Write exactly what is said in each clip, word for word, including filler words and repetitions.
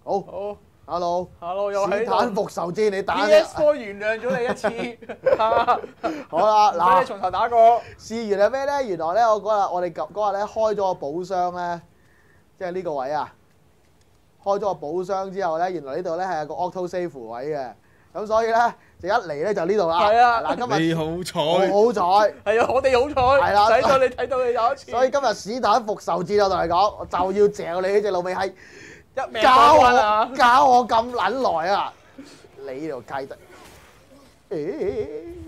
好。 好 Hello，Hello， 又喺史坦復仇戰你打 P S 四 原諒咗你一次， 好啦， 嗱，你從頭打過。 試完係咩咧？原來咧，我嗰日我哋嗰日咧開咗個寶箱咧，即係呢個位啊，開咗個寶箱之後咧，原來呢度咧係有個 auto save 位嘅，咁所以咧就一嚟咧就呢度啦。 係啊， 嗱，今日你好彩， 好好彩， 係啊，我哋好彩， 係啦睇到你睇到你有一次， 所以今日史坦復仇戰我同你講，我就要嚼你呢隻老味閪。 一命教過關啊！ 我教我咁撚耐啊！你呢條雞得，欸，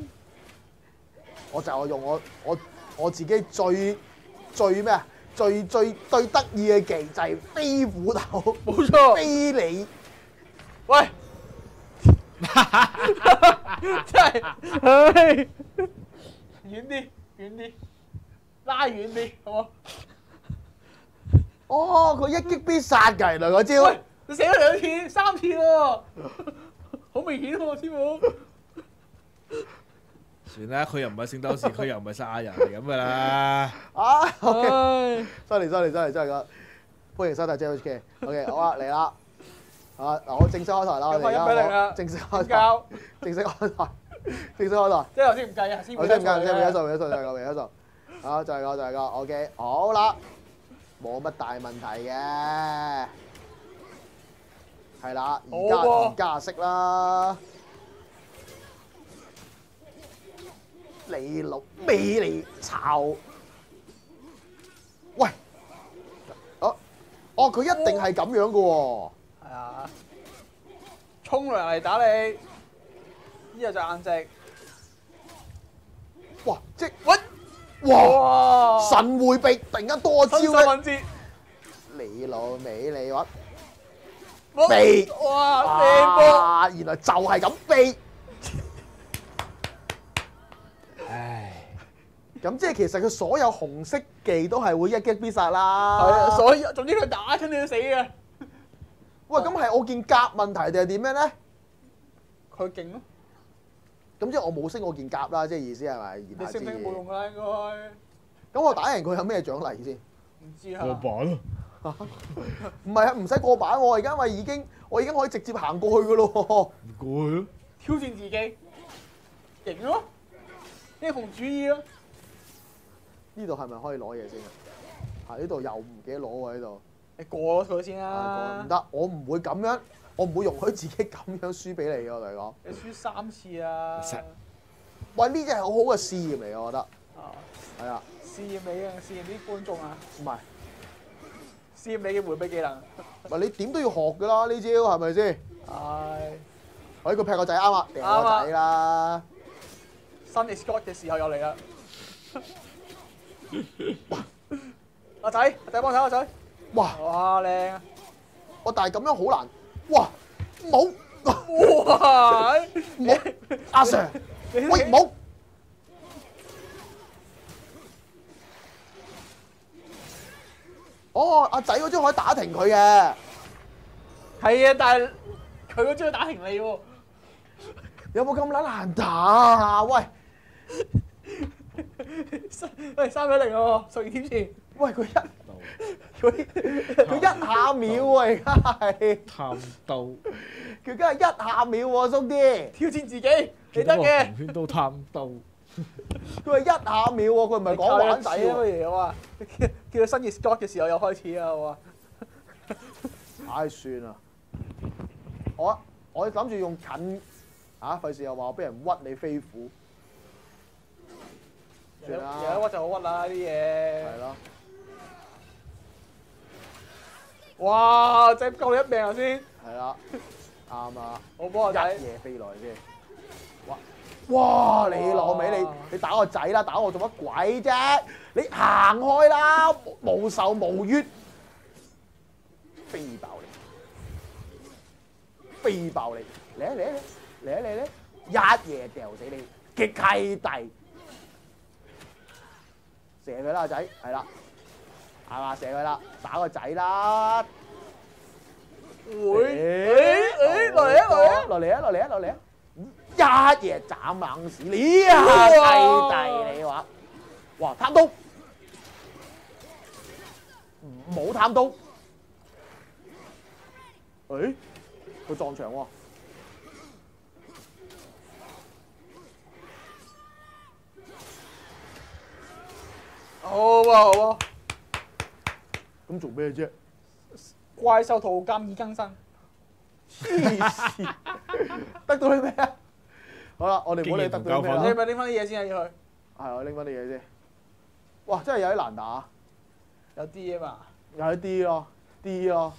我就係用我我我自己最最咩啊？最最最得意嘅技就係飛斧頭， 冇錯， 飛你， 喂，真係，唉，遠啲，遠啲，拉遠啲，好冇？ 哦，佢一擊必殺㗎，原來嗰招。 喂，你死咗兩次、三次喎，好明顯喎，師傅。 算啦，佢又唔係聖鬥士，佢又唔係殺人嚟咁噶啦。 啊唉， ，sorry，sorry，sorry，sorry，歡迎收睇 J H K。OK， 好啦，嚟啦。啊，嗱，我正式開台啦，我哋一比零啦， 正式開台， 交， 正式開台，正式開台。 即係頭先唔計啊，師傅。 我真唔計，真係未一數，未一數，就係個，未一數。啊，就係個，就係個。OK， 好啦。冇乜大問題嘅，係啦，而家而家識啦，你老尾你炒，喂，哦，哦，佢一定係咁樣嘅喎， 係啊，衝涼嚟打你，呢個就硬直， 哇，即喂！ 哇！神迴避，突然間多招咧！ 敏捷， 你老味你話避避哇射波， 啊！原來就係咁避。 唉， 咁即係其實佢所有紅色技都係會一擊必殺啦。 係啊，所以總之佢打親你都死嘅。 喂，咁係我件甲問題定係點樣咧？ 佢勁咯， 咁即係我冇升我件甲啦，即係意思係咪？ 你升唔升冇用㗎啦，應該。 咁我打贏佢有咩獎勵先？ 唔知過啊。 版咯。 唔係啊，唔使過版喎，而家咪已經我已經可以直接行過去㗎咯。 過去咯。 挑戰自己，勁咯，英雄主義咯。 呢度係咪可以攞嘢先啊？啊！呢度又唔記得攞喎，呢度。 你過咗佢先啦。 唔得，我唔會咁樣，我唔會容許自己咁樣輸俾你嘅。我同你講， 你輸三次啊！ 喂，呢隻係好好嘅試驗嚟嘅，我覺得。 啊， 係啊， 試驗你啊，試驗啲觀眾啊， 唔係， 試驗你嘅迴避技能。 唔係你點都要學㗎啦，呢招係咪先？ 係。 喂，佢劈個仔啱啊，掟個仔啦。 新 Scott 嘅時候又嚟啦。阿仔，阿仔幫手，阿仔。 哇！ 哇，靚啊！ 我但係咁樣好難。哇！冇， 哇！ 冇，阿 Sir，喂冇。哦，阿仔嗰張可以打停佢嘅。 係啊，但係佢嗰張打停你喎。 有冇咁撚難打啊？喂！ 喂，三比零喎，十二點前。 喂，佢一佢佢一下秒喎，而家係探刀， 佢而家係一下秒喎，叔啲。 挑戰自己，你得嘅。 紅圈都探刀， 佢係一下秒喎，佢唔係講玩仔啊！乜喎。 嘢話？叫叫佢新熱 Scott 嘅時候又開始啊！我話。 唉，算啦，我我諗住用近嚇，費事又話我俾人屈你飛虎。算啦， 有得屈就好屈啦啲嘢。 係咯。 哇！仔救你一命頭先。 係啦，啱啊！ 好波啊仔！ 一夜飛來先。哇！哇！你老味你你打我仔啦，打我做乜鬼啫？你行開啦，無仇無怨，飛爆你，飛爆你！嚟啊嚟啊嚟啊嚟啊！一夜掉死你，極契弟！射佢啦，仔，係啦，係嘛？射佢啦，打個仔啦！ 會，誒誒，落嚟啊落嚟啊！ 落嚟啊落嚟啊落嚟啊！一夜斬猛士，你啊契弟你話，哇貪刀，冇貪刀， 誒，佢撞牆喎。 好喎好喎， 咁做咩啫？ 怪獸圖鑑已更新。 黐線，得到啲咩啊？好啦，我哋唔好理得到啲咩經驗同教訓啦。 你咪拎翻啲嘢先啊，要去。 係我拎翻啲嘢先。哇！真係有啲難打， 有啲啊嘛， 有一啲咯，啲咯。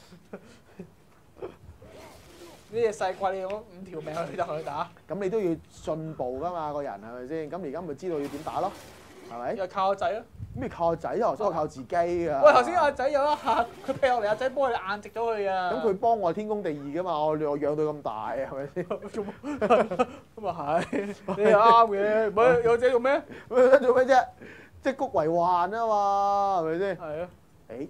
呢隻細怪你用咗五條命去同佢打， 咁你都要進步噶嘛，個人係咪先？咁而家咪知道要點打咯，係咪？ 又靠個仔咯。 咩靠個仔啊？所以我靠自己㗎。 喂，頭先阿仔有一下佢劈落嚟，阿仔幫佢硬直咗佢啊。 咁佢幫我係天公地義㗎嘛，我我養到咁大係咪先？ 做乜？咁啊係，你又啱嘅。唔係有仔做咩？ 做咩啫？積谷為患啊嘛，係咪先？ 係啊。 誒，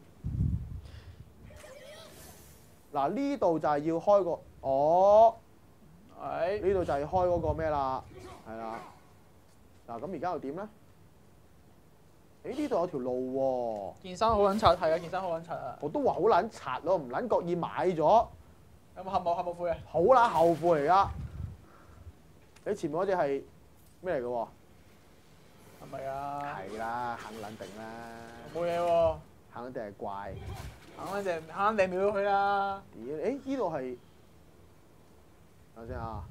嗱呢度就係要開個，哦， 係。 呢度就係開嗰個咩啦，係啦。嗱咁而家又點咧？誒呢度有條路喎， 健身好撚柒，係啊，健身好撚柒啊。 我都話好撚柒咯，唔撚覺意買咗， 有冇後冇後冇悔啊？ 好撚後悔嚟噶。你前面嗰只係咩嚟嘅喎？ 係咪啊？ 係啦，肯撚定啦， 冇嘢喎， 肯定係怪。 肯定肯定秒咗佢啦。 屌，誒呢度係，等陣先啊，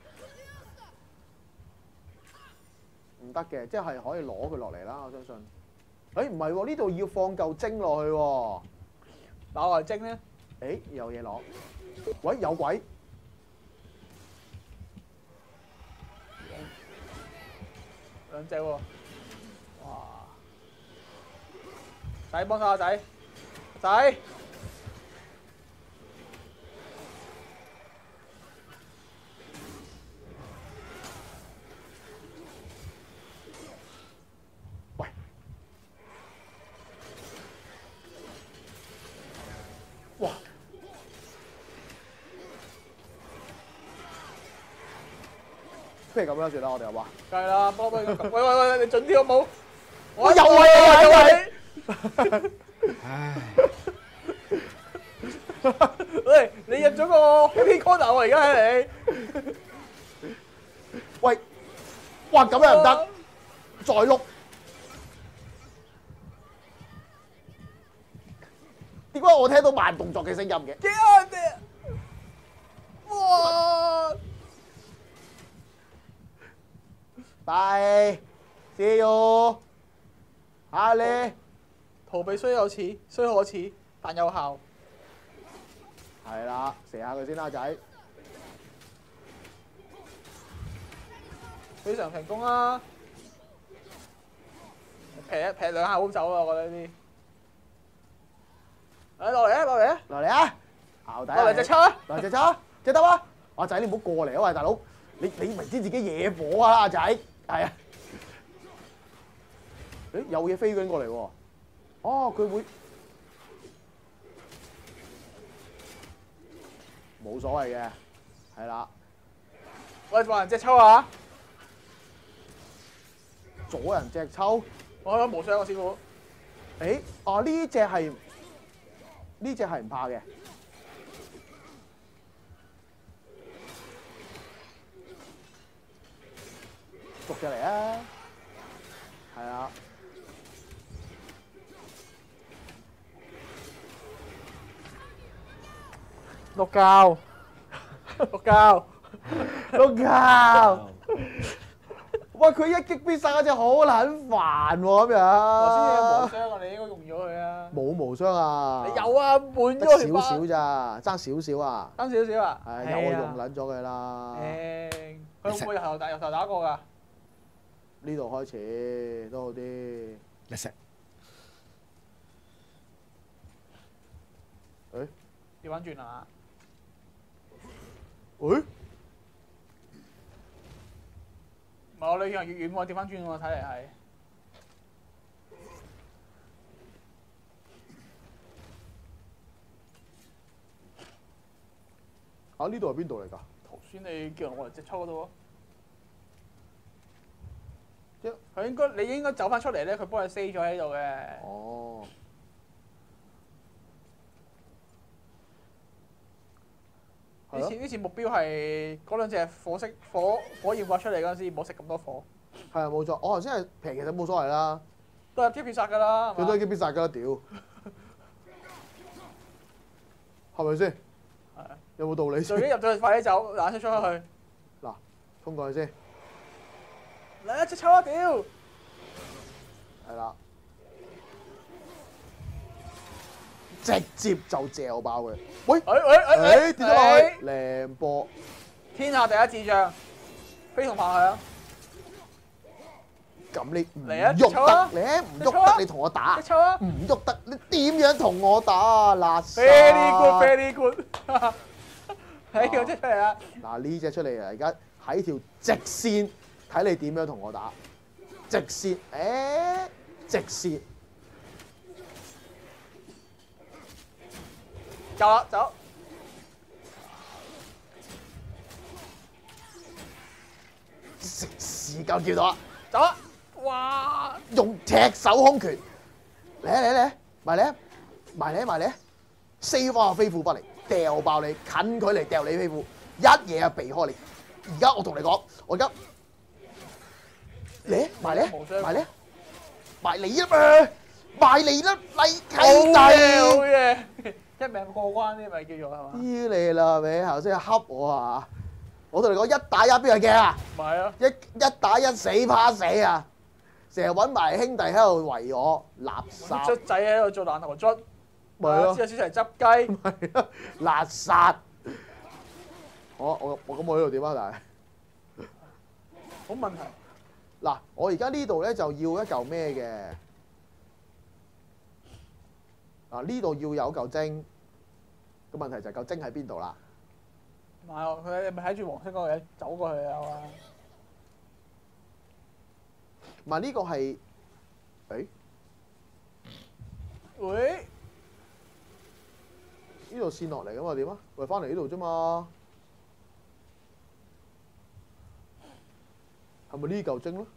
唔得嘅，即係可以攞佢落嚟啦，我相信。誒唔係喎，呢度要放嚿精落去喎。 攞來精咧， 誒有嘢攞，喂有鬼！ 兩隻喎，哇！仔幫手啊仔，仔！ 喂，哇！不如咁樣算啦，我哋好嘛？ 梗係啦，幫幫佢。喂喂喂，你準啲好冇？ 我又係又係。 唉， 喂，你入咗個 happy corner 喎，而家係你。 喂，哇咁樣唔得，再碌。點解我聽到慢動作嘅聲音嘅？ 幾啱嘅！哇！ 拜，see you，下你逃避雖有恥，雖可恥，但有效。 係啦，射下佢先啦，仔。 非常成功啊！劈一劈兩下好走啊！我覺得呢啲。誒落嚟啊！落嚟啊！ 落嚟啊！牛底落嚟隻抽啊！ 落嚟隻抽，隻得啊！阿仔你唔好過嚟啊！喂，大佬，你你明知自己惹火啊，阿仔，係啊。誒有嘢飛緊過嚟喎，哦佢會冇所謂嘅，係啦， 喂，話人隻抽啊！ 左人隻抽， 我有無雙啊，師傅。 誒哦呢只係呢只係唔怕嘅，逐隻嚟啊，係啊。 六教，六教， 六教。喂，佢一擊必殺嗰只好撚煩喎咁樣。 頭先你有無雙啊，你應該用咗佢啊。 冇無雙啊。 你有啊，換得咗條少少咋，爭少少啊。 爭少少啊。 係有我用撚咗佢啦。 誒，佢會唔會由頭打由頭打過㗎？ 呢度開始都好啲。 你食誒？ 調翻轉啊！ 誒？ 唔係我哋以為越遠喎，調翻轉喎，睇嚟係。 啊！呢度係邊度嚟㗎？ 頭先你叫人我嚟隻抽嗰度即喎。佢應該你應該走翻出嚟咧，佢幫你 stay 咗喺度嘅。 哦。 呢次呢次目標係嗰兩隻火色火火焰刮出嚟嗰陣時，唔好食咁多火。 係啊，冇錯。我頭先係平，其實冇所謂啦。 都係 keep 必殺㗎啦， 佢都係基必殺㗎啦，屌，係咪先？ 係啊。 有冇道理先？ 最緊入到去快啲走，嗱，出出去。 嗱，衝過去先。 嚟一隻抽啊屌！ 係啦，直接就嚼爆佢。喂， 誒誒誒誒跌咗落去，靚波。 天下第一智將，非同凡響。 咁你唔嚟啊喐抽啊得，你唔你抽啊喐得，你同我打你。抽啊唔喐得，你點樣同我打？垃圾。 ！Very good，very good。睇佢出嚟啊！ 嗱呢只出嚟啊！而家喺條直線，睇你點樣同我打。直線，誒，直線。 夠啦，走。 食時間叫到啦， 走啊！哇！ 用赤手空拳，嚟啊嚟啊嚟啊，埋嚟啊，埋嚟啊埋嚟啊，四方飛虎不嚟，掉爆你，近距離掉你飛虎，一嘢啊避開你。而家我同你講，我而家嚟啊埋嚟啊埋嚟啊，埋嚟啊嘛，埋嚟啦，嚟契弟。 好嘢，一命過關呢咪叫做係嘛？ 依你啦，咪頭先恰我啊！我同你講一打一邊係驚啊！ 唔係啊！ 一一打一死怕死啊！成日揾埋兄弟喺度圍我，垃圾。 卒仔喺度做爛頭卒， 咪係咯之後先嚟執雞。 係啊，垃圾。我我我咁我呢度點啊？但係冇問題。 嗱，我而家呢度咧就要一嚿咩嘅？嗱，呢度要有嚿精。個問題就係嚿精喺邊度啦？ 唔係喎，佢你咪睇住黃色嗰個嘢走過去啊嘛。 唔係呢個係，誒喂， 呢度線落嚟㗎嘛？點啊？喂，翻嚟呢度啫嘛？係咪呢嚿精咯？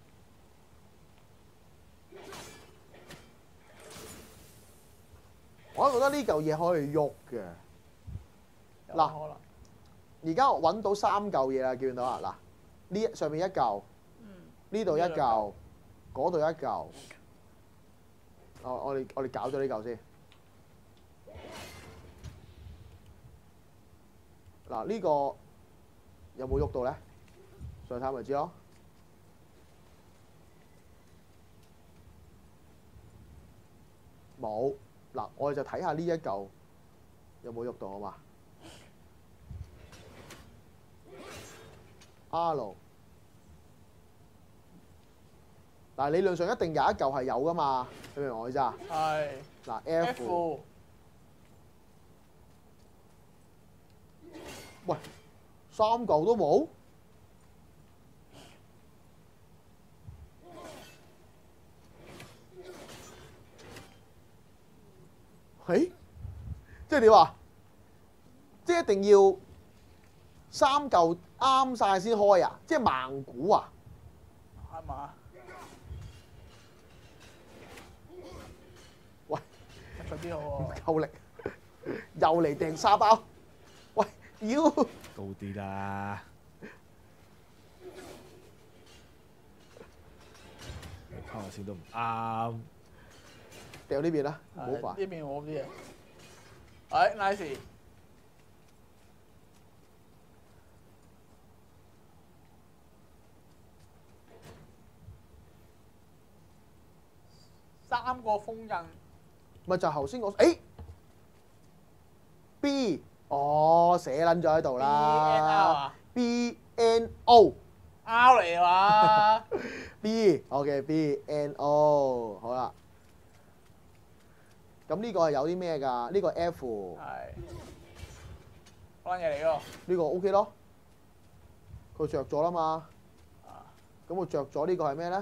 我覺得呢嚿嘢可以喐嘅。嗱可能。 而家我揾到三嚿嘢啦，見到啊？嗱，呢上面一嚿，呢度一嚿，嗰度一嚿。我我哋我哋搞咗呢嚿先。嗱，呢個有冇喐到咧？上睇咪知咯。冇。嗱，我哋就睇下呢一嚿有冇喐到好嘛？R，嗱理論上一定有一嚿係有噶嘛，你明唔明我意思啊？ 係。 嗱 F， F。 喂，三嚿都冇？誒，即係點啊？即係一定要三嚿啱晒先開啊！即係盲估啊！ 係嘛？ 喂， 出啲好喎。 夠力，又嚟掟沙包。喂，妖！ 高啲啦，你拋下先都唔啱。 掉呢邊啦，唔好係煩。 呢邊好啲啊！誒，nice。三個封印。 咪就係頭先我，誒 B，哦寫撚咗喺度 B N R 啦啊 ，B N O。 R 嚟嘛？ B，OK，B N O，好啦。咁呢個係有啲咩㗎？呢個 F， 係。嗰嘢嚟㗎。 呢個 OK 咯。佢着咗啦嘛。 啊。 咁佢着咗呢個係咩咧？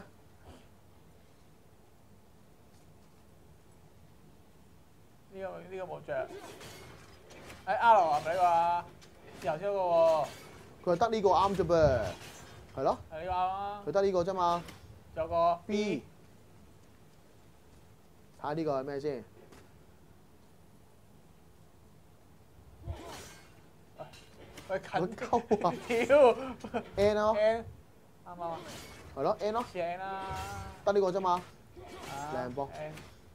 呢個呢個冇着。誒 R 係咪呢個啊？頭先嗰個喎。 佢係得呢個啱啫噃，係咯。 係呢個啱啊。 佢得呢個啫嘛。 有個 B，睇下呢個係咩先？ 喂近鳩啊屌 N 咯， N 啱唔啱啊？ 係咯 N 咯， 似 N 啦， 得呢個啫嘛。 啊靚波 N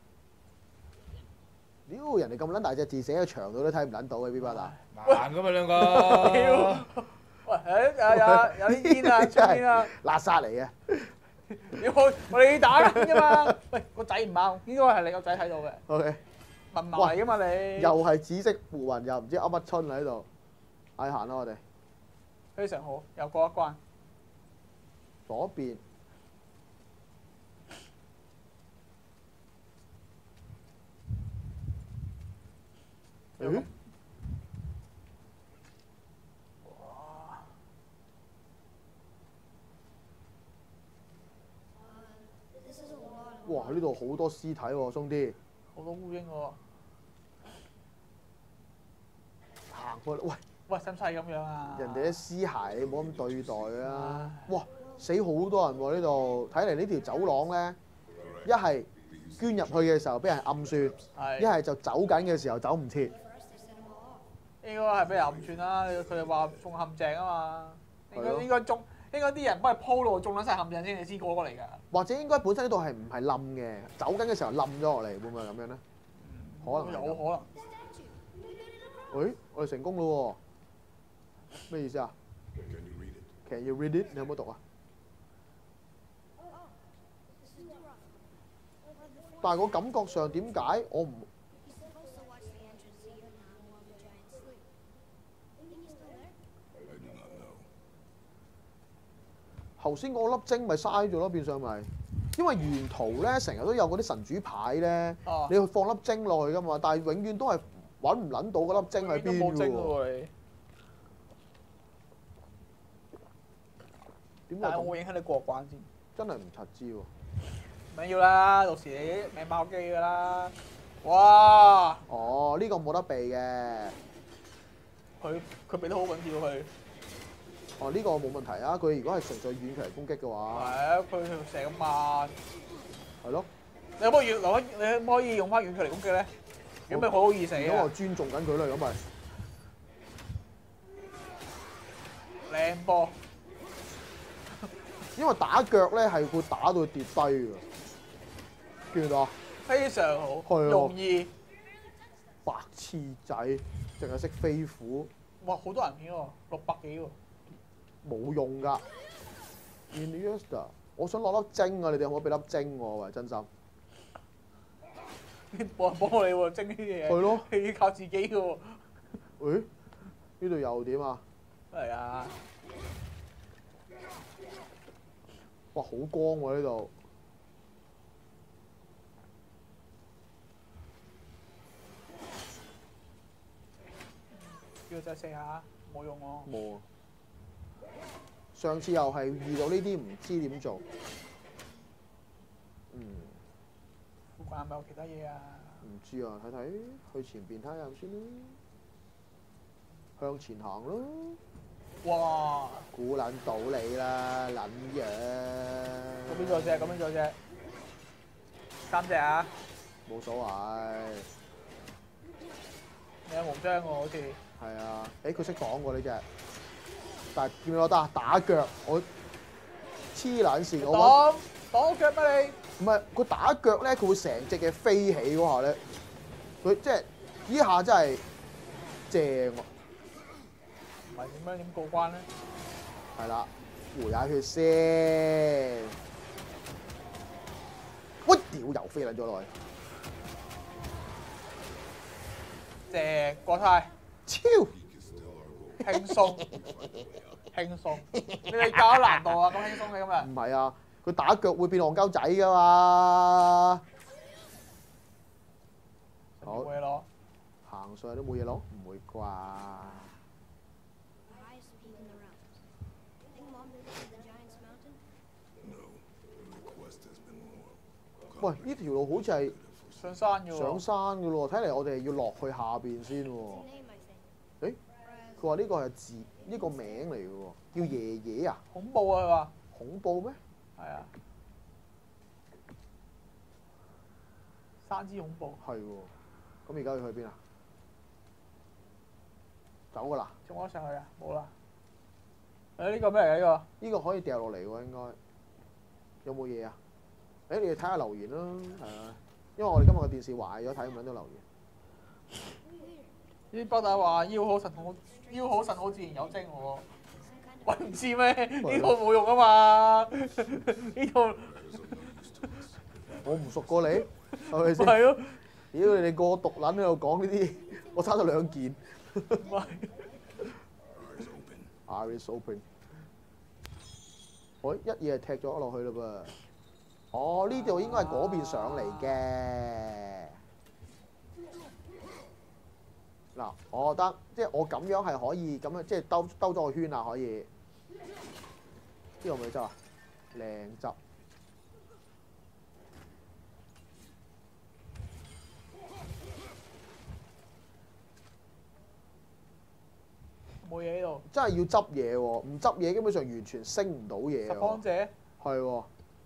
屌人哋咁撚大隻字寫喺牆度都睇唔撚到嘅 B 八啊！ 盲噶嘛兩屌個。 喂誒有有有啲煙啊，出煙啊！ 垃圾嚟嘅。 屌我我哋打緊㗎嘛！喂個仔唔啱，應該係你個仔睇到嘅， OK， 文盲嚟㗎嘛你。 又係紫色符雲，又唔知噏乜春喺度。嗌行啦我哋， 非常好，又過一關。 左邊。誒？哇！呢度好多屍體喎，鬆啲。 好多烏蠅喎。 行過嚟，喂！ 喂，使唔使咁樣啊？ 人哋啲屍骸你唔好咁對待啊！哇！死好多人喎呢度，睇嚟呢條走廊咧，一係捐入去嘅時候俾人暗算， 係一係就走緊嘅時候走唔切。 應該係俾人暗算啦，佢哋話中陷阱啊嘛。應該係咯應該中，應該啲人幫佢鋪路中撚晒陷阱先，你先過過嚟㗎。 或者應該本身呢度係唔係冧嘅，走緊嘅時候冧咗落嚟，會唔會係咁樣咧？可能係咁有可能。 誒，我哋成功咯喎！咩意思啊？Can you read it？你有冇讀啊？但係我感覺上點解我唔頭先嗰粒晶咪嘥咗咯？變相咪，因為沿途咧成日都有嗰啲神主牌咧， 哦你去放粒晶落去噶嘛，但係永遠都係揾唔撚到嗰粒晶喺邊冇精㗎喎。 喎你。 點解但係我咁？ 會影響你過關先。 真係唔柒知喎。 唔緊要啦，到時你命爆機㗎啦。哇！ 哦，呢個冇得避嘅。 佢佢避得好穩要佢。 哦，呢個冇問題啊！佢如果係純粹遠距離攻擊嘅係話， 啊，佢佢射咁慢。 係咯。 你可唔可以留翻？你可唔可以用翻遠距離攻擊咧？咁咪好好易死如果我啊！ 尊重緊佢啦，咁咪靚波。 因為打腳咧係會打到佢跌低㗎，見唔見到啊？ 非常好， 係啊容易。 白痴仔，淨係識飛虎， 哇！好多人片喎，六百幾喎。 冇用㗎。Iniesta，我想攞粒晶啊！你哋可唔可以俾粒晶我喂？真心。 冇人幫你喎，蒸呢啲嘢。 係咯。 你要靠自己嘅喎。 誒？呢度又點啊？ 係啊。 哇！好光喎呢度。 叫佢再射下，冇用喎。 冇啊！上次又係遇到呢啲唔知點做。嗯。 附近係咪有其他嘢啊？ 唔知啊，睇睇去前邊睇下先啦。向前行咯。 哇！ 估撚到你啦，撚樣。 嗰邊仲有隻，嗰邊仲有隻，三隻啊！ 冇所謂。 你有無雙喎，好似。 係啊，誒佢識擋喎呢只，但係見唔見我得啊？打腳我黐撚線，我擋擋腳咩唔係佢打腳咧，佢會成隻嘅飛起嗰下咧，佢即係呢下真係正喎。 你？唔係點樣點過關咧？ 係啦，回下血先。我屌又飛撚咗落去， 正過晒， 超輕鬆輕鬆。你哋搞咗難度啊？咁輕鬆嘅今日。 唔係啊！佢打腳會變戇鳩仔噶嘛。好冇嘢攞。 行上去都冇嘢攞，唔會啩？喂，呢條路好似係上山嘅喎。 上山嘅咯喎，睇嚟我哋要落去下邊先喎。誒，佢話呢個係字，呢個名嚟嘅喎，叫爺爺啊？ 恐怖啊！佢話。 恐怖咩？ 係啊。山之恐怖。 係喎。咁而家要去邊啊？ 走㗎啦。 仲可上去啊？冇啦。誒呢個咩嚟㗎？呢呢個可以掉落嚟喎，應該。有冇嘢啊？誒，你哋睇下留言啦，係啊。因為我哋今日個電視壞咗，睇唔到留言。 個？啲北大話腰好神好，腰好神好自然有精喎。喂，唔知咩？呢套冇用啊嘛，呢套我唔熟過你，係咪先？ 係咯， 屌你哋個個毒撚喺度講呢啲，我差咗兩件。 唔係 Iris open。我一嘢踢咗落去嘞噃。哦，呢度應該係嗰邊上嚟嘅。嗱，我覺得即係我咁樣係可以咁樣，即係兜兜咗個圈啊，可以。呢個咪執啊？靚執。 冇嘢喺度。 真係要執嘢喎，唔執嘢基本上完全升唔到嘢喎。 十方姐， 係喎。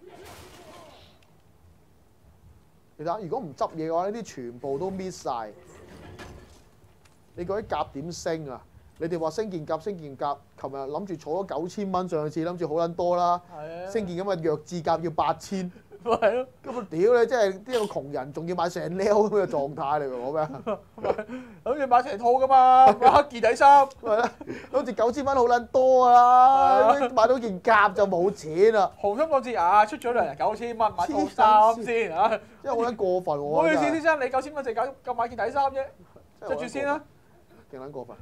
你睇下，如果唔執嘢嘅話，呢啲全部都 miss 晒。你嗰啲甲點升啊？你哋話升件甲升件甲，琴日諗住儲咗九千蚊，上次諗住好撚多啦。 係啊。 升件咁嘅弱智甲要八千， 咪係咯。 根本屌你，真係呢個窮人仲要買成 L 咁嘅狀態嚟㗎，我咩？ 諗住買成套㗎嘛，買黑件底衫。 係啦，好似九千蚊好撚多啦，買到件甲就冇錢啦。 紅心嗰節啊，出咗糧九千蚊買套衫先啊！ 真係好撚過分喎！ 唔好意思，先生，你九千蚊就夠夠買件底衫啫，着住先啦。 勁撚過分！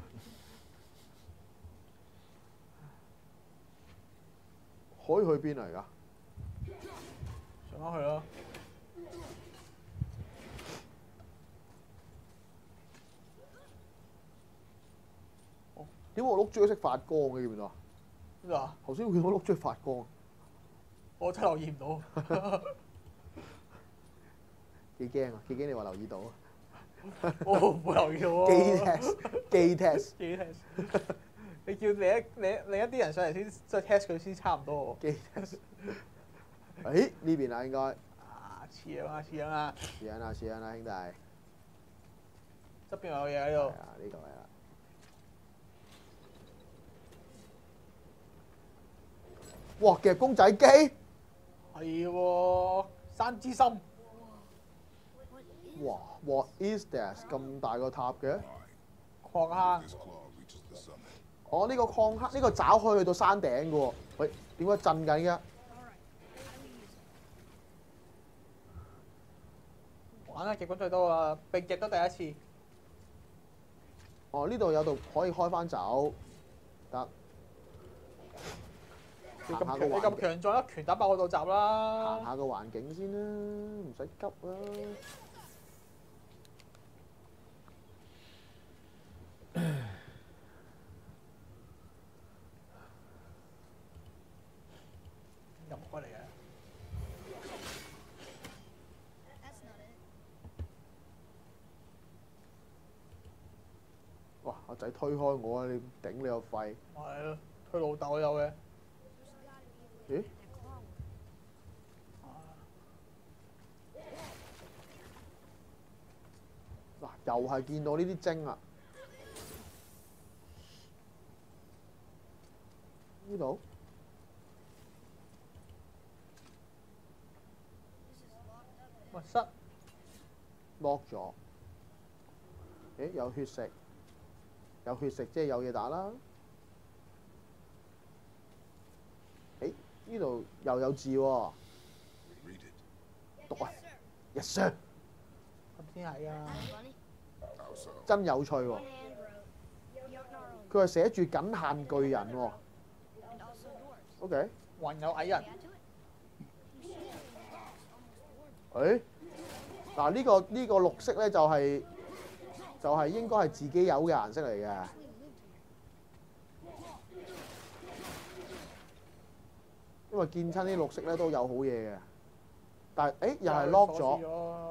可以去邊嚟㗎？ 上翻去咯。 點解我碌珠識發光嘅？見唔見到啊？ 邊度啊？ 頭先我見到碌珠發光。 我真係留意唔到。 幾驚啊！幾驚你話留意到啊！ 我冇留意到喎。 機 test，機 test， 機 test。你叫另一另另一啲人上嚟先，即係 test 佢先差唔多喎。 機 test。誒呢邊啊，應該。 啊，似樣啊，似樣啊。 似樣啦，似樣啦，兄弟。 側邊有嘢喺度。 係啊，呢度係啦。哇！夾公仔機。 係喎，山之心。 哇！What is this？ 咁大個塔嘅？ 礦坑。 哦，呢個礦坑，呢個爪可以去到山頂嘅喎。喂，點解震緊嘅？ 玩啦，極品最多啦，並極都第一次。 哦，呢度有度可以開翻走，得。 你行下咁強，你咁個環境， 強壯，一拳打爆我道閘啦！ 行下個環境先啦，唔使急啦。 入過嚟嘅。 哇！阿仔推開我啊！你頂你個肺！ 係咯，佢老豆有嘅。 咦？嗱，又係見到呢啲精啊！呢度密室 lock 咗。誒，有血食，有血食即係有嘢打啦。誒，呢度又有字喎，讀啊，yes sir， 咁先係啊！ 真有趣喎。佢係寫住僅限巨人喎。OK。 還有矮人。 誒，嗱呢個呢個綠色咧就係就係應該係自己有嘅顏色嚟嘅。因為見親啲綠色咧都有好嘢嘅，但係誒又係 lock 咗。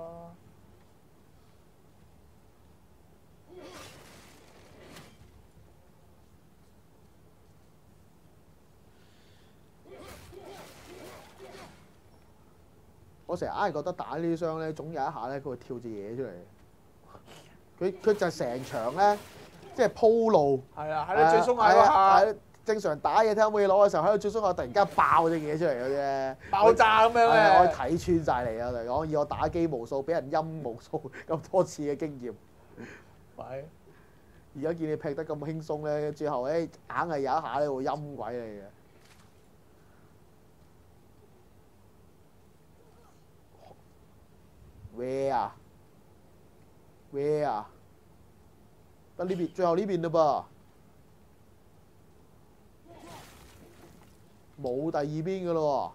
我成日硬係覺得打呢啲傷咧，總有一下咧佢會跳隻嘢出嚟。佢佢就成場咧即係鋪路。 係啊，喺你最鬆懈嗰下， 係正常打嘢睇有冇嘢攞嘅時候，喺度最鬆懈突然間爆隻嘢出嚟嘅啫。 爆炸咁樣係啊，我可以嘅。 睇穿晒你啊！嚟講，以我打機無數，俾人陰無數咁多次嘅經驗。 係。 而家見你劈得咁輕鬆咧，最後咧硬係有一下咧會陰鬼嚟嘅。Where 啊？Where 啊？得呢邊，最後呢邊嘞噃，冇第二邊嘅咯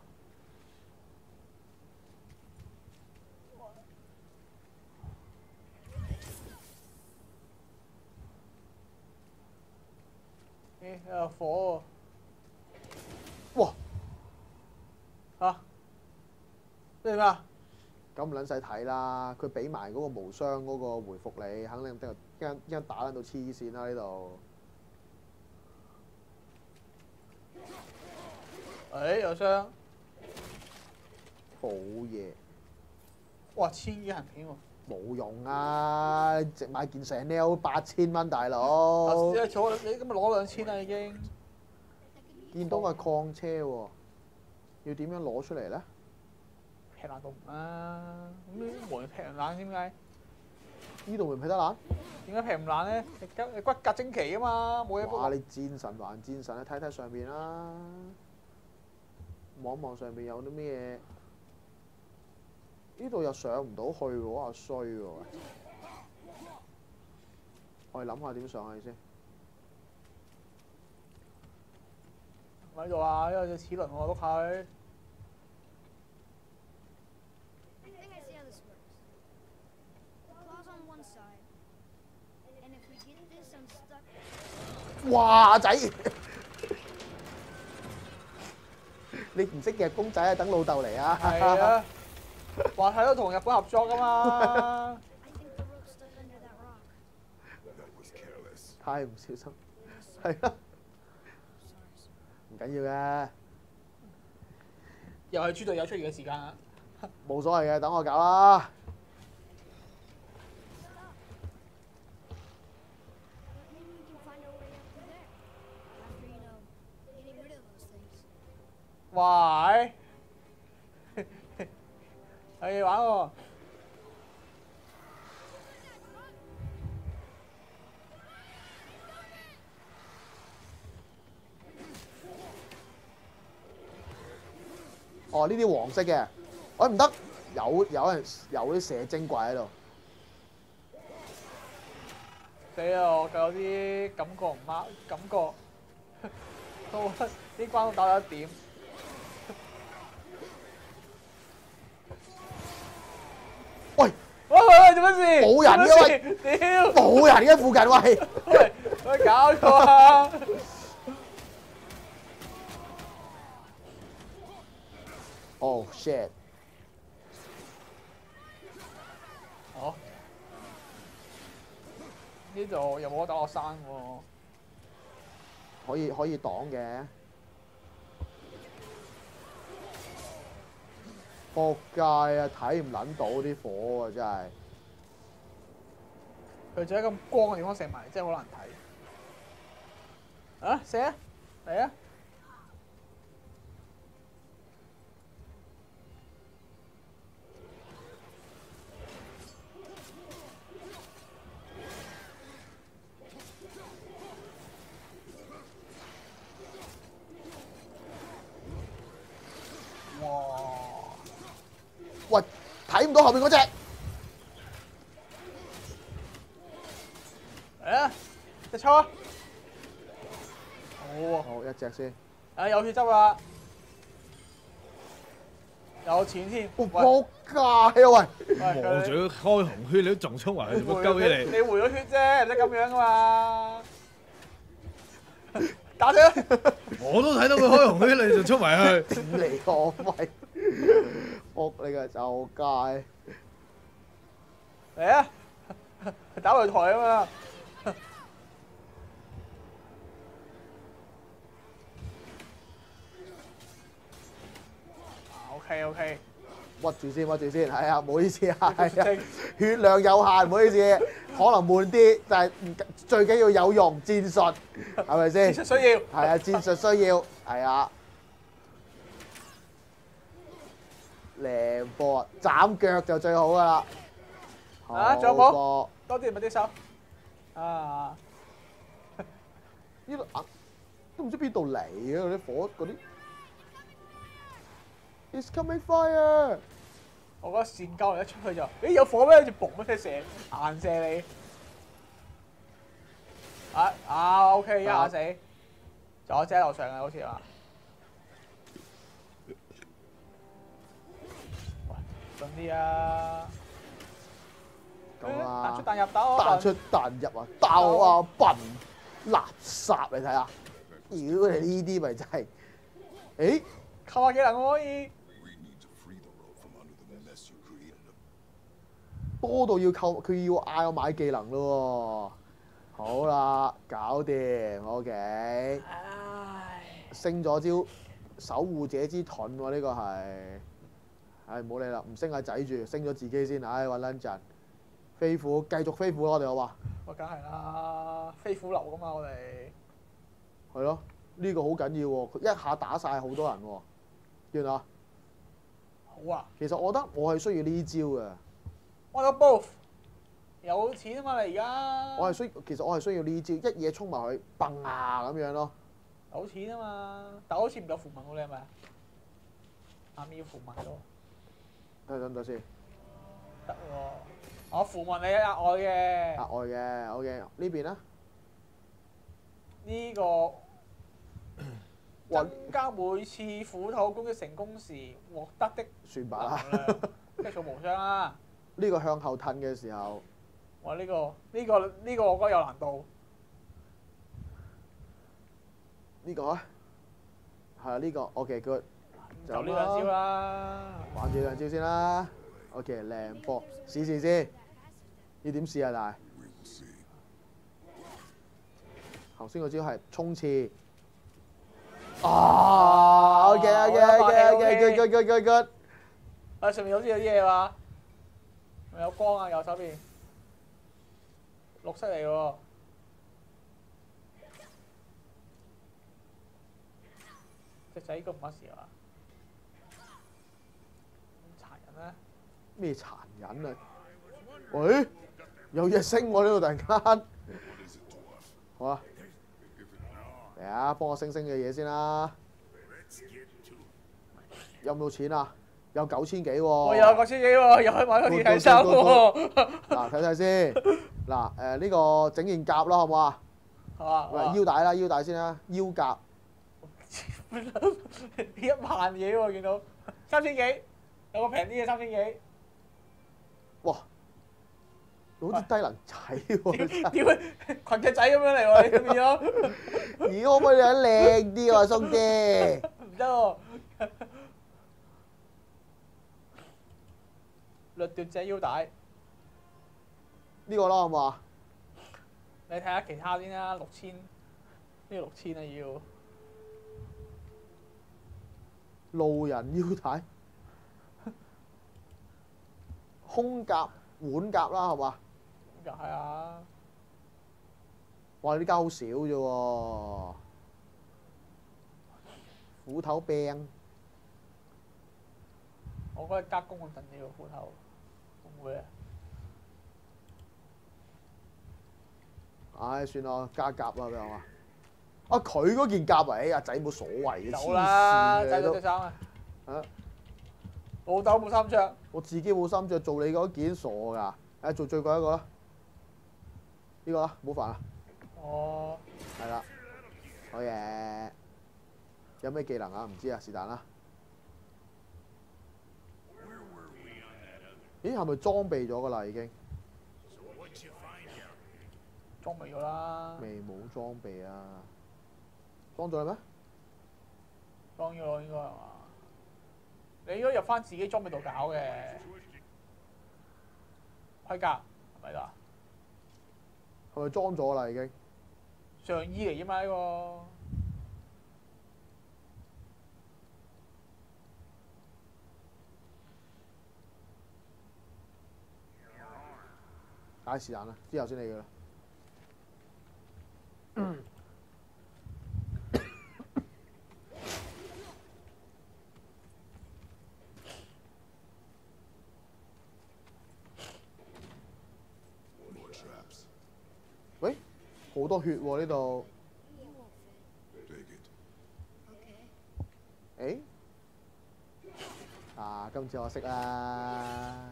喎。誒有火喎！哇！ 喎。嚇？咩啊？ 咁唔撚使睇啦，佢俾埋嗰個無雙嗰個回復你，肯定得一陣一陣打撚到黐線啦呢度。 誒有傷。 好嘢！ 哇！千幾銀片喎。 冇用啊！直買件成 L 八千蚊，大佬。 你坐你今日攞兩千啦已經。 見到個礦車喎，要點樣攞出嚟咧？ 劈爛都唔啦，咁啲門劈唔爛點解？ 呢度會唔劈得爛？ 點解劈唔爛咧？你骨你骨骼精奇啊嘛，冇嘢哇！ 幫。 你戰神還戰神，你睇睇上邊啦，望望上邊有啲咩嘢？呢度又上唔到去喎，啊衰喎！我哋諗下點上去先。 喺度啊！呢個隻齒輪喎，碌下佢。 哇仔！你唔識夾公仔啊？等老豆嚟啊！ 係啊，話係都同日本合作噶嘛。 太唔小心，係啊，唔緊要嘅， 又係豬隊友出現嘅時間啊！ 冇所謂嘅，等我搞啦。 喂，有嘢玩喎！ 哦，呢啲黃色嘅，喂唔得，有有人有啲射精怪喺度。 死啊！我有啲感覺唔啱，感覺都啲關都打到一點。 喂喂喂喂，做乜事？ 冇人嘅喂！屌！ 冇人嘅附近喂。 喂喂，搞錯啊！ 哦 shit！ 好，呢度又冇得打落山喎。 可以可以擋嘅。仆街啊！睇唔撚到啲火啊！真係。 佢就喺咁光嘅地方射埋，真係好難睇。啊，射啊！嚟啊！哇！ 喂，睇唔到後邊嗰隻。 嚟啊！隻抽啊！好喎。 好一隻先。 啊，有血汁啦！有錢添。 仆喂仆街啊喂！ 望住佢開紅圈，你都仲衝埋去做乜鳩嘢你你？ 回咗血啫，唔使咁樣噶嘛。打佢！ 我都睇到佢開紅圈，你就衝埋去。 點嚟我喂！仆你個就街！ 嚟啊！打擂台啊嘛！ OK OK， 屈住先，屈住先，係啊，唔好意思啊，係啊，血量有限，唔好意思，可能悶啲，但係唔最緊要有用戰術，係咪先？ 戰術需要。 係啊，戰術需要，係啊。靚波啊！斬腳就最好噶啦。 啊，仲有冇？多啲咪啲手。啊！ 呢度啊，都唔知邊度嚟嘅嗰啲火嗰啲。It's coming fire！ 我覺得線鳩一出去就，咦有火咩？好似嘣一聲射，硬射你。啊啊 OK， 一下死。仲有遮樓上嘅好似係嘛？喂，準啲啊！ 咁啊！ 彈出彈入打我！ 彈出彈入啊！鬥啊笨垃圾你睇下，屌你呢啲咪真係，誒扣下技能可以。 多到要扣，佢要嗌我買技能咯喎。好啦，搞掂 ，OK。 唉， 升咗招守護者之盾喎，呢個係，唉唔好理啦，唔升阿仔住，升咗自己先，唉揾撚陣。飛虎繼續飛虎咯，我哋好嘛？ 我梗係啦，飛虎流噶嘛，我哋。 係咯，呢個好緊要喎，佢一下打晒好多人喎，見啊？ 好啊。 其實我覺得我係需要呢招嘅。 我有 both， 有錢啊嘛你而家。 我係需，其實我係需要呢招，一嘢衝埋去，蹦啊咁樣咯。 有錢啊嘛，但好似唔夠符文喎，你係咪啊？啱要符文咯。 睇得唔得先？ 得喎，我符文你額外嘅。 額外嘅 ，OK， 呢邊咧？ 呢個增加每次斧頭攻擊成功時獲得的算吧啦， 即係數無雙啦。 呢個向後褪嘅時候， 哇！呢、這個呢、這個呢、這個我覺得有難度。 呢、這個啊，係啊，呢個 OK good， 就呢兩招啦。 玩住兩招先啦 ，OK 靚波，試試先。要點試啊？但係頭先個招係衝刺。啊 ！OK OK OK OK good good good good。 啊！上面好似有啲嘢嘛〜有光啊！右手邊綠色嚟喎，隻仔呢個唔乜事啊嘛？咁殘忍咧？ 咩殘忍啊？喂，有嘢升喎呢度突然間，好啊，嚟啊，幫我升升嘅嘢先啦。有冇錢啊？有九千幾喎！ 我有九千幾喎，又可以買個電體衫喎。 嗱，睇睇先。嗱，誒呢個整件甲啦，好唔好啊？ 係嘛？ 喂，腰帶啦，腰帶先啦，腰甲。 一萬嘢喎，見到三千幾，有個平啲嘅三千幾。 哇！好似低能仔喎！ 點解裙隻仔咁樣嚟喎？你變咗？ 咦？可唔可以睇靚啲啊，兄弟？ 唔得喎！掠奪者腰帶， 呢個啦，好唔好啊？ 你睇下其他先啦，六千，呢個六千啊要。 路人腰帶，胸甲、腕甲啦，係嘛？ 又係啊！ 哇！呢家好少啫喎，斧頭柄。 我覺得加工咁陣要斧頭，會唔會啊？ 唉，算啦，加甲啦，咁樣啊！啊，佢嗰件甲啊，哎阿仔冇所謂嘅，黐走啦， 線嘅都仔嗰隻。衫啊！ 啊！ 老豆冇衫着， 我自己冇衫着，做你嗰件傻㗎。誒，做最貴一個啦，呢個啦，唔好煩啦。 哦， 係啦，好嘢。有咩技能啊？唔知啊，是但啦。咦，係咪裝備咗㗎啦？已經裝備咗啦， 未冇裝備啊？裝咗啦咩？ 裝咗應該係嘛？你應該入翻自己裝備度搞嘅盔甲係咪㗎？ 係咪裝咗啦？已經上衣嚟啫嘛呢個。 唉，是但啦，之後先理佢啦。喂，好多血喎呢度。誒？啊，今次我識啦。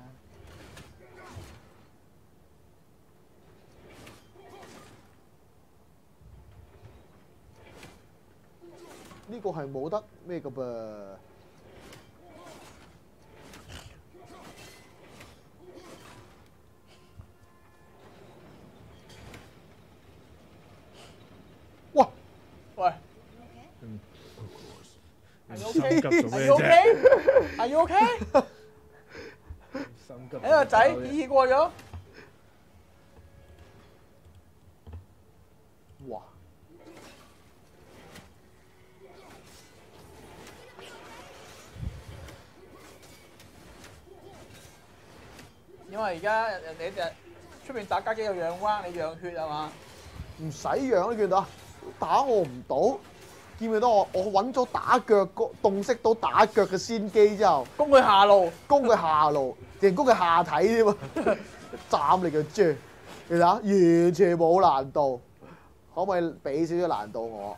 呢個係冇得咩㗎噃？哇！ 喂嗯， 係 O 心 K？ 急做咩係 O 啫？ K？係 O K？ 心急。 你個仔已過咗。 哇！ 因為而家人哋就出邊打街機有養彎，你養血係嘛？ 唔使養，你見到啊？打我唔到，見唔見到我？我揾咗打腳個洞悉到打腳嘅先機之後， 攻佢下路， 攻佢下路，定攻佢下體添啊！斬你個豬！你睇下，完全冇難度，可唔可以俾少少難度我？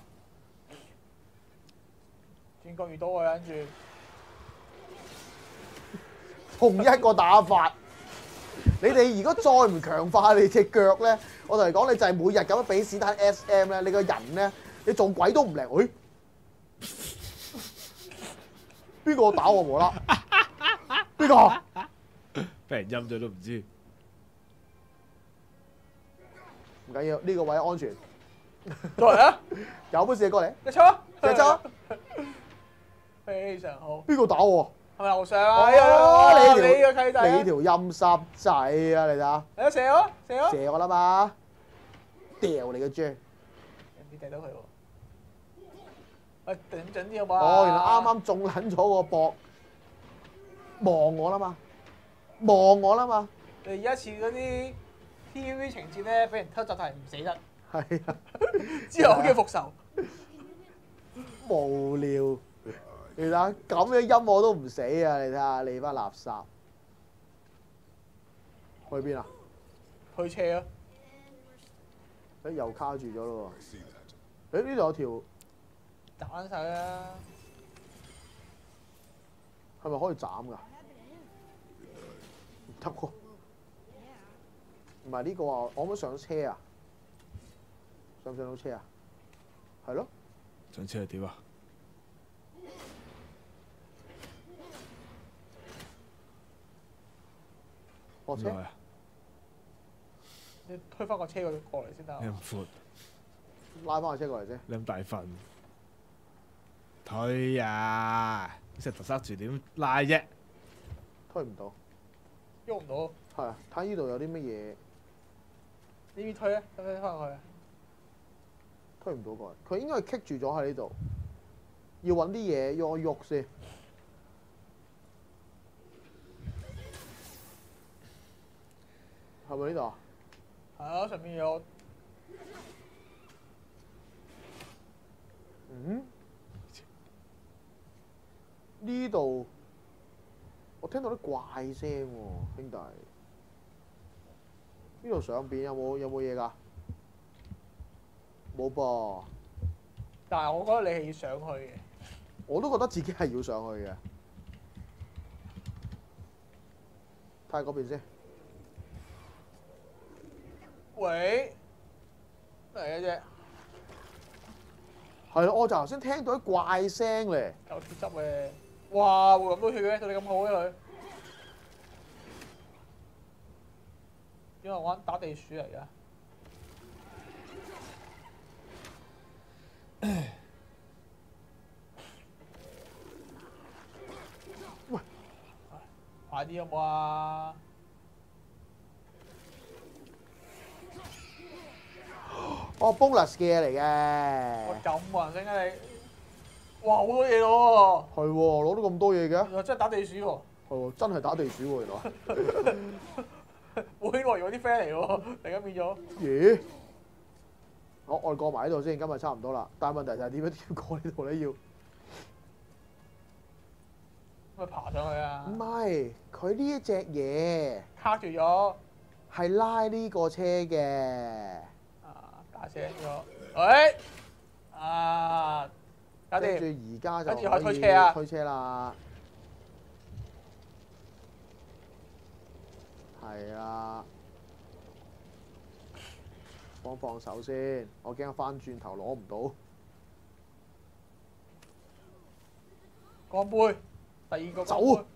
轉角遇到我跟住， 同一個打法，你哋如果再唔強化你隻腳咧，我同你講，你就係每日咁樣俾史丹 S M 咧，你個人咧，你做鬼都唔靈。誒、哎，邊個打我無啦？邊個？ 俾人陰咗都唔知。 唔緊要，呢、個位安全。 過嚟啊！ 有本事你過嚟， 一抽啊！ 一抽啊！ 非常好。 邊個打我？ 係咪樓上啊？ 哦哎呀你條你個契弟啊！ 你條陰濕仔啊！你睇下， 你射我，射我。 射我啦嘛！掉你個豬！ 你掟到佢喎。喂，頂準啲好唔好啊？ 哦，原來啱啱中撚咗個膊，望我啦嘛，望我啦嘛， 你而家似嗰啲 T V 情節咧，俾人偷襲係唔死得， 係啊， 之後叫復仇。 無聊。你睇下咁嘅音我都唔死啊！你睇下你班垃圾，去邊啊？ 去車啊！ 誒又卡住咗咯喎！誒呢度有條斬晒啦！ 係咪可以斬㗎？唔得喎！唔係呢個啊，我可唔可以上車啊？上唔上到車啊？係咯。 上車係點啊？ 落車。 啊！ 你推翻個車佢過嚟先得。 你咁闊， 拉翻個車過嚟啫。 你咁大份，推啊！石頭塞住點拉啫？ 推唔到。 喐唔到。 係啊，睇呢度有啲乜嘢呢邊推啊，推翻去啊！ 推唔到過嚟，佢應該係棘住咗喺呢度，要揾啲嘢讓我喐先。係咪呢度啊？ 係啊，上面有。 嗯？呢度我聽到啲怪聲喎，兄弟。呢度上邊有冇有冇嘢㗎？冇噃。 但係我覺得你係要上去嘅。 我都覺得自己係要上去嘅。睇下嗰邊先。 喂，嚟嘅啫。 係咯，我就頭先聽到啲怪聲咧。 有鐵汁嘅。哇！會咁多血嘅，對你咁好嘅佢。因為我玩打地鼠嚟㗎。 喂， 快啲好唔好啊？ 哦 bonus 嘅嘢嚟我嘅。 咁冇人性啊你！哇，好多嘢喎！ 係喎，攞到咁多嘢嘅。 原來真係打地鼠喎！ 係喎，真係打地鼠喎原來。 會圈樂園嗰啲 friend 嚟喎，突然間變咗。 咦？好，我哋過埋呢度先，今日差唔多啦。但係問題就係點樣點過呢度咧？要咪爬上去啊！ 唔係佢呢一隻嘢卡住咗。 係拉呢個車嘅。 啊！打車咗。喂！啊！搞跟住掂。 而家就跟住可以推可以車啊推車啦。係啦，放放手先，我驚翻轉頭攞唔到。 乾杯，第二個乾走杯。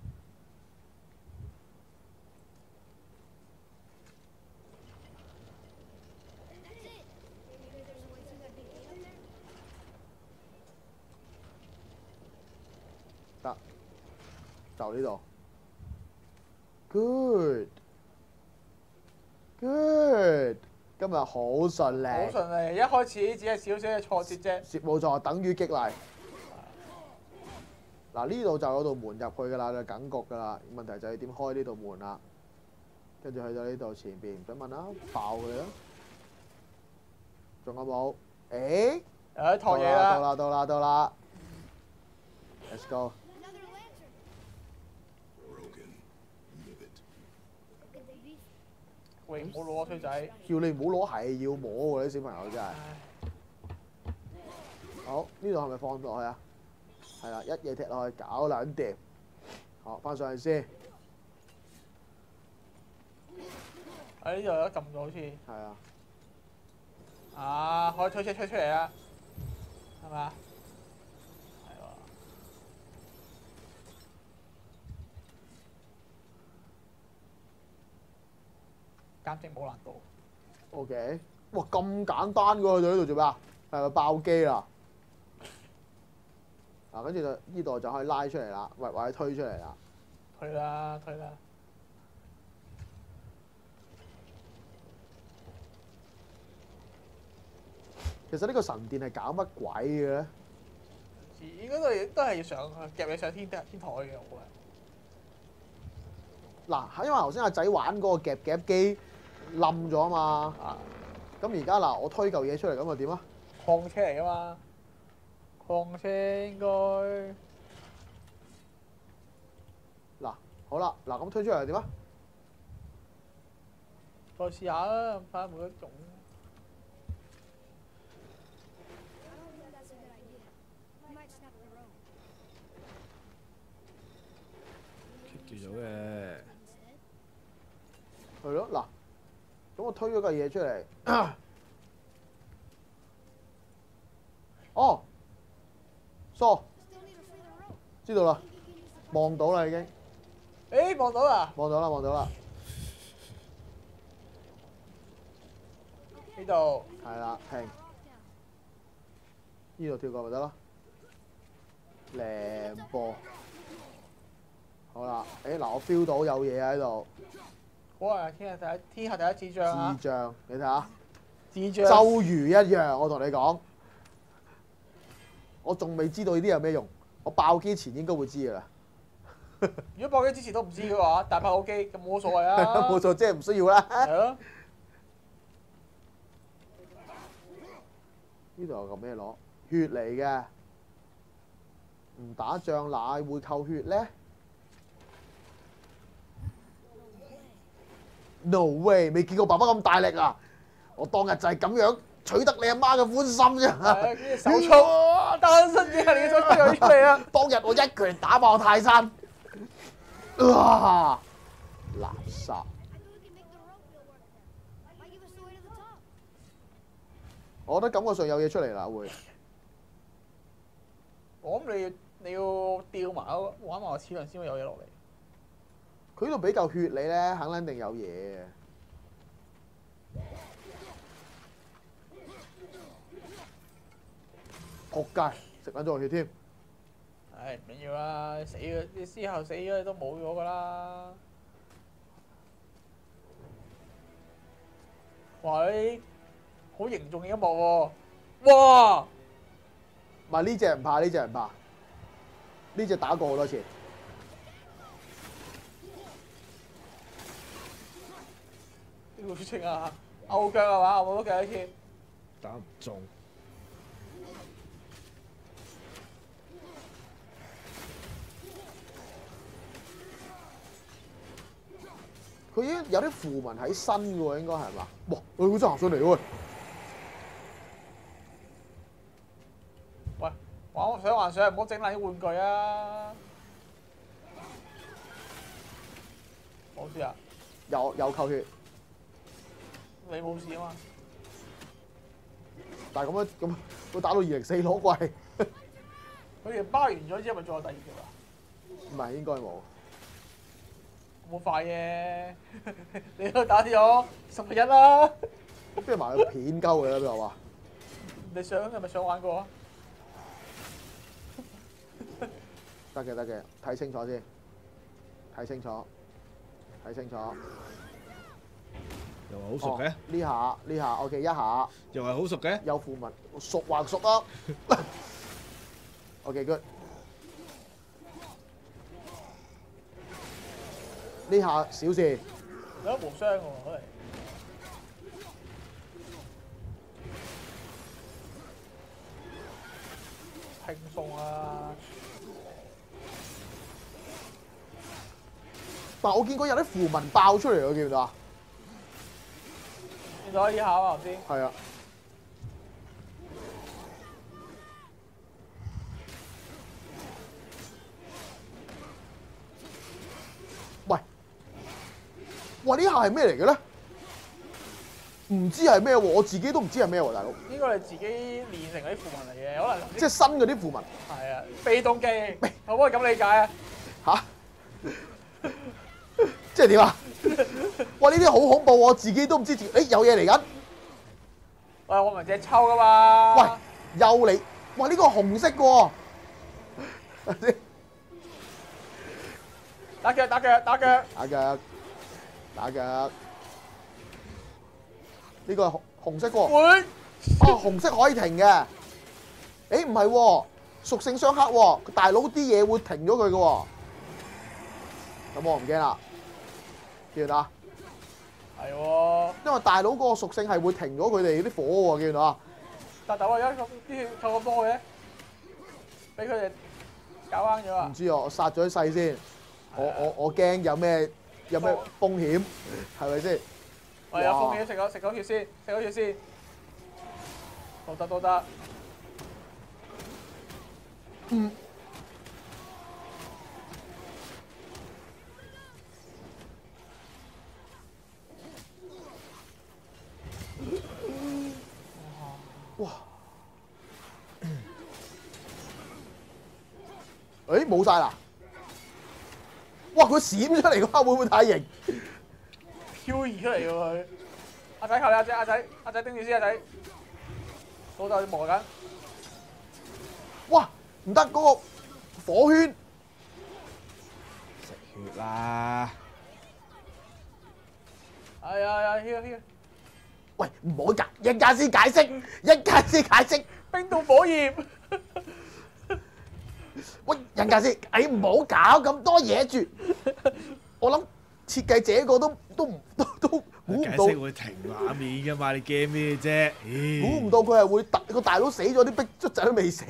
得，就呢度。Good，good，今日好順利。 好順利，一開始只係少少嘅挫折啫。 攝冇錯，等於激勵。嗱，呢度就有道門入去㗎啦，就緊局㗎啦。問題就係點開呢道門啦。跟住去到呢度前邊，唔使問啦，爆佢啦。仲有冇？誒， 誒，托嘢到啦。 啦，到啦，到啦。Let's go。 喂，唔好攞啊，衰仔。 叫你唔好攞係要摸喎，啲小朋友真係。好，呢度係咪放落去啊？係啦，一嘢踢落去，搞撚掂。好，翻上去先。 喺呢度有得撳到好似。 係啊。 啊，可以推車推出嚟啦，係咪啊？係喎。簡直冇難度。 OK，哇咁簡單嘅喎，佢喺度做咩啊？係咪爆機啦？嗱，跟住就呢度就可以拉出嚟啦，或或者推出嚟啦。 推啦，推啦。 其實呢個神殿係搞乜鬼嘅咧？ 應該都係都係要上夾你上天天台嘅，我覺得。 嗱，因為頭先阿仔玩嗰個夾夾機冧咗啊嘛。 啊！ 咁而家嗱，我推嚿嘢出嚟，咁又點啊？ 礦車嚟噶嘛？礦車應該嗱，好啦，嗱咁推出嚟又點啊？ 再試下啦，睇下每一種。 住咗嘅， 係咯，嗱，咁我推咗個嘢出嚟，哦，疏，知道啦，望到啦已經， 誒，望到啦！ 望到啦，望到啦， 呢度係啦，停，呢度跳過咪得咯，靚波，好啦，誒嗱，我 feel 到有嘢喺度， 好啊！天下第一天下第一智障啊！ 智障，你睇下。 智障。 周瑜一樣，我同你講，我仲未知道呢啲有咩用，我爆機前應該會知㗎啦。 如果爆機之前都唔知嘅話，大爆機咁冇所謂啊！ 冇錯，即係唔需要啦。 係咯。 呢度有個咩攞？血嚟嘅，唔打仗哪會扣血咧 ？No way！未見過爸爸咁大力啊！我當日就係咁樣取得你阿媽嘅歡心啫。 係手速，單身嘅你嘅手速又出嚟啦！ 當日我一拳打爆泰山，啊！垃圾！我覺得感覺上有嘢出嚟啦，會。 我諗你要你要吊埋嗰玩埋個齒輪先會有嘢落嚟。 佢呢度俾嚿血你咧，肯定有嘢嘅。仆街，食緊咗個血添。 唉，唔緊要啦，死嘅你之後死咗都冇咗噶啦。哇！你好凝重嘅一幕喎，哇！ 唔係呢只唔怕，呢只唔怕。呢只打過好多次。 要血清啊！勾腳係嘛？我都計一次。 打唔中。 佢已經有啲符文喺身嘅喎，應該係嘛？哇！佢真行上嚟喎！ 喂，玩想幻想唔好整爛啲玩具啊！冇事啊？ 有有扣血， 你冇事啊嘛？ 但係咁樣咁，會打到二零四攞貴。 佢哋包完咗之後，咪仲有第二條啊？ 唔係應該冇。 冇快嘅，你都打咗十日啦。 邊度埋個片鳩嘅啦？邊度話？ 你想係咪想玩過啊？ 得嘅得嘅，睇清楚先，睇清楚，睇清楚。 又話好熟嘅， 呢下呢下 OK 一下， 又係好熟嘅， 有符文，熟還熟啊！OK good。呢下小事， 有得無傷喎，可能。輕鬆啊！ 但我見過有啲符文爆出嚟喎，見唔到啊？ 見到呢下啊，頭先。 係啊。喂！哇！呢下係咩嚟嘅咧？唔知係咩喎，我自己都唔知係咩喎，大佬。 應該係自己練成嗰啲符文嚟嘅，可能即係新嗰啲符文。 係啊，被動技，可唔可以咁理解啊？ 嚇！即係點啊？哇！呢啲好恐怖，我自己都唔知自己。誒有嘢嚟緊。 喂，我唔係隻抽噶嘛。 喂，又嚟！哇！呢個紅色嘅喎。 打腳打腳打腳。 打腳，打腳。呢個係紅紅色喎。 會。 哦，紅色可以停嘅。誒唔係喎，屬性相克喎，大佬啲嘢會停咗佢嘅喎。咁我唔驚啦。見唔見啊？ 係喎。 因為大佬嗰個屬性係會停咗佢哋啲火喎，見唔見啊？ 但係我而家咁啲血扣咁多嘅，俾佢哋搞彎咗啊！ 唔知啊，我殺咗啲細先。我我我驚有咩有咩風險，係咪先？ 我有風險，食咗食咗血先，食咗血先，都得都得。 嗯。哇！誒冇晒啦！哇！佢閃出嚟嘅話會唔會太型？ 漂移出嚟喎佢。阿仔求你阿仔阿仔阿仔盯住先阿仔。老豆磨緊。 哇！唔得嗰個火圈。 食血啦！ 係啊係啊，呢個呢個。 喂，唔好解，一陣間先解釋，一陣間先解釋。 冰凍火焰。 喂，一陣間先，誒唔好搞咁多嘢住。我諗設計者個都都唔都都估唔解到。 釋會停畫面㗎嘛？你驚咩啫？ 估唔到佢係會突個大佬死咗，啲逼卒仔都未死。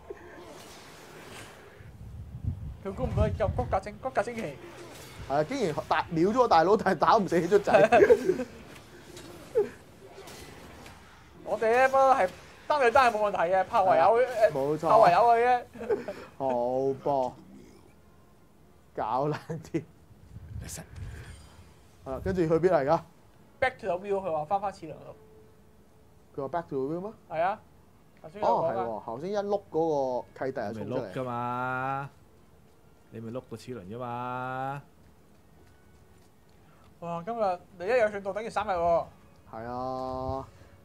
佢估唔到入骨骼精骨骼精奇。 係啊，竟然大秒咗個大佬，但係打唔死卒仔。 我哋咧不過係單對單係冇問題嘅，拍唯有誒， 冇錯拍唯有嘅啫。 好波，搞爛添。 實係啦，跟住去邊嚟㗎？ Back to the wheel，佢話翻返齒輪度。 佢話 back to the wheel 咩？ 係啊，頭先有哦，係講㗎。 喎，頭先一碌嗰個契弟就你咪衝出嚟。 碌㗎嘛？你咪碌個齒輪啫嘛？ 哇！今日你一有進度等於三日喎。 係啊。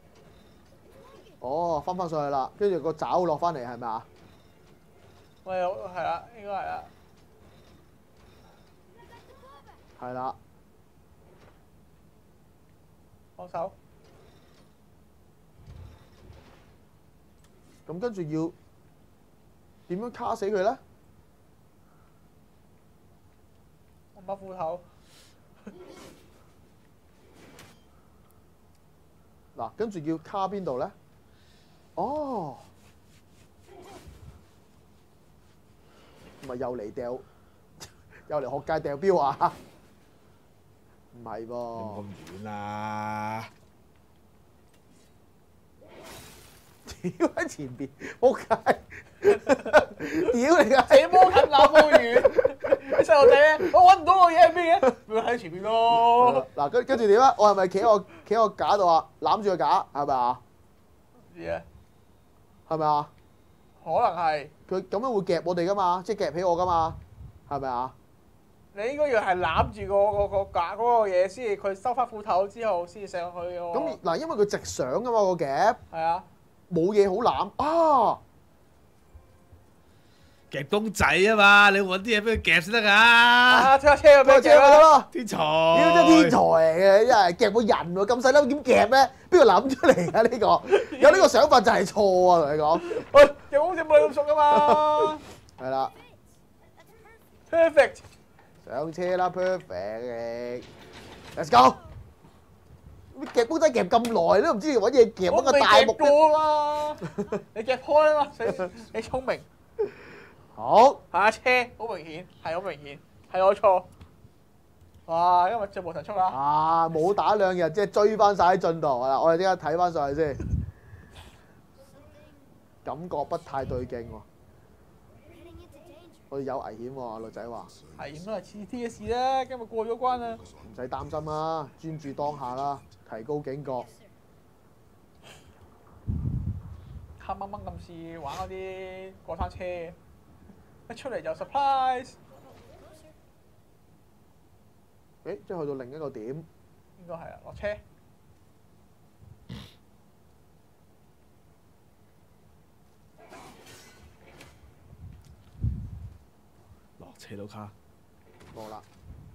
哦，翻返上去啦，跟住個爪落翻嚟係咪啊？ 喂，係啦，應該係啦。 係啦。 放手。 咁跟住要點樣卡死佢咧？ 我把斧頭。 嗱，跟住要卡邊度咧？哦，唔係又嚟掉，又嚟學界掉標啊？唔係有冇噃， 咁遠啊？ 屌喺前邊，仆街！屌你個！ 這麼近那麼遠，啲細路仔咧，我揾唔到個嘢喺邊嘅，咪喺前面咯。 嗱，跟跟住點啊？我係咪企喺個企喺個架度啊？攬住個架係咪啊？ 唔知啊， 係咪啊？ 可能係佢咁樣會夾我哋噶嘛？即係夾起我噶嘛？係咪啊？ 你應該要係攬住個個個架嗰個嘢先至，佢收翻褲頭之後先至上去喎。 咁嗱，因為佢直上噶嘛個夾， 係啊， 冇嘢好攬啊！ 夾公仔啊嘛，你揾啲嘢俾佢夾先得㗎。 啊，推下車啊， 個車咪得俾佢咯。 天才！ 屌真係天才嚟嘅，真係夾個人喎，咁細粒點夾咧？邊個諗出嚟㗎呢個？有呢個想法就係錯啊！同你講， 喂，夾好似冇你咁熟噶嘛係啦， ，perfect。 上車啦 ，perfect，let's go。夾公仔夾咁耐，你都唔知揾嘢夾我揾個未夾大木咧。 過啊嘛，你夾開啊嘛，你你聰明。 好， 下車好明顯，係好明顯，係我錯。哇！今日進步神速啦， 啊冇打兩日，即係追翻晒喺進度係啦。我哋即刻睇翻上去先，感覺不太對勁喎。我哋有危險喎，女仔話。 係咁都係次次嘅事啦。今日過咗關啦， 唔使擔心啦，專注當下啦，提高警覺。 黑掹掹咁試玩嗰啲過山車，一出嚟就 surprise， 誒，即係去到另一個點， 應該係啦，落車。 落車到卡， 冇啦。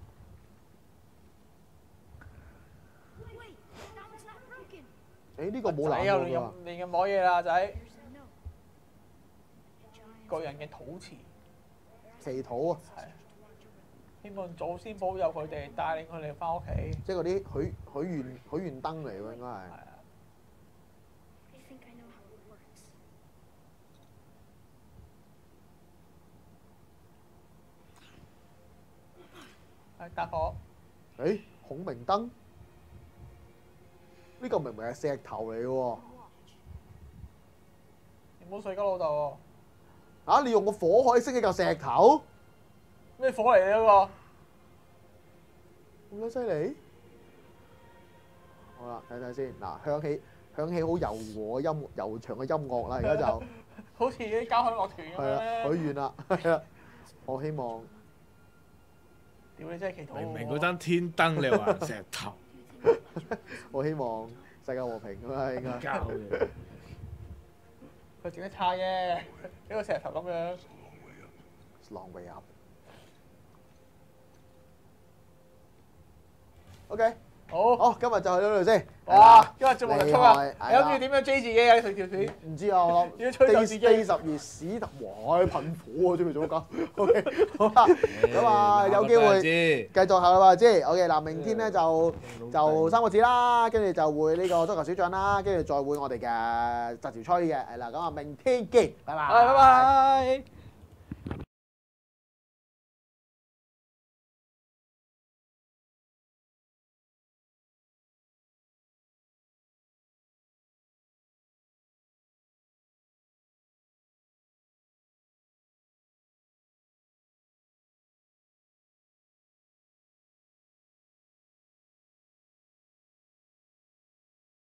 誒呢個冇仔又亂攬過㗎， 咁亂咁摸嘢啦，仔。個人嘅肚臍祈禱啊， 係希望祖先保佑佢哋，帶領佢哋翻屋企。 即係嗰啲許許願許願燈嚟喎，應該係。 係啊，係搭火。 誒孔明燈，呢個明明係石頭嚟嘅喎。 你唔好睡鳩老豆喎！ 嚇！你用個火可以升起嚿石頭， 咩火嚟嘅嗰個？ 咁鬼犀利！好啦，睇睇先。嗱，響起響起好柔和嘅音悠長嘅音樂啦，而家就好似啲交響樂團咁係啊， 樣咧。 許願啦，係啊。我希望屌你真係祈禱喎！ 明明嗰盞天燈你又話石頭， 我希望世界和平咁啦，應該。 交嘅。 佢整得差啫，一個石頭咁樣。 Long way up。OK， 好。 好，今日就去到呢度先。 哇！今日做無人衝啊！ 厲害你諗住點樣追自己啊？成條片？ 唔知啊，我要吹走諗自己 Day 十月屎頭，哇！噴火啊，準備做乜搞？OK，好啦，咁啊，有機會繼續下啦，知？OK，嗱，明天咧就就三個字啦，跟住就會呢個足球小將啦，跟住再會我哋嘅雜條吹嘅，係啦，咁啊，明天見，拜拜。 係，拜拜。